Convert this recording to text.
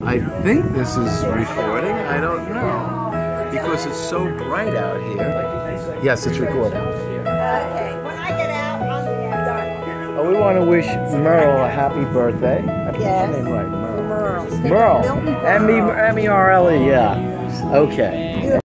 I think this is recording. I don't know. Because it's so bright out here. Yes, it's recording. Okay. When I get out, I'm done. Oh, we want to wish Merle a happy birthday. Yes. What's her name right? Merle. Merle. Merle. M-E-R-L-E, yeah. Okay.